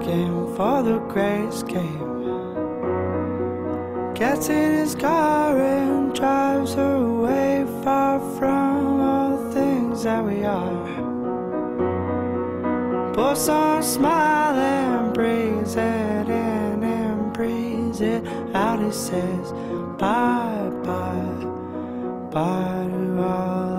looking for the great escape. Gets in his car and drives her away, far from all the things that we are. Puts on a smile and breathes it in and breathes it out. He says bye bye, bye to all